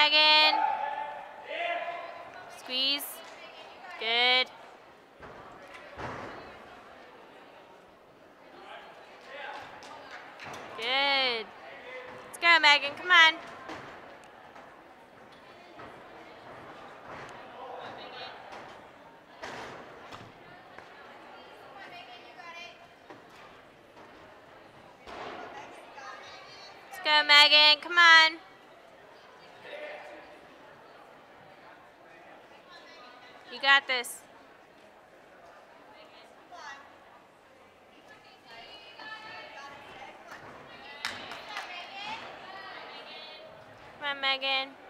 Megan. Squeeze. Good. Good. Let's go, Megan. Come on. Let's go, Megan. Come on. You got this. Come on, Megan.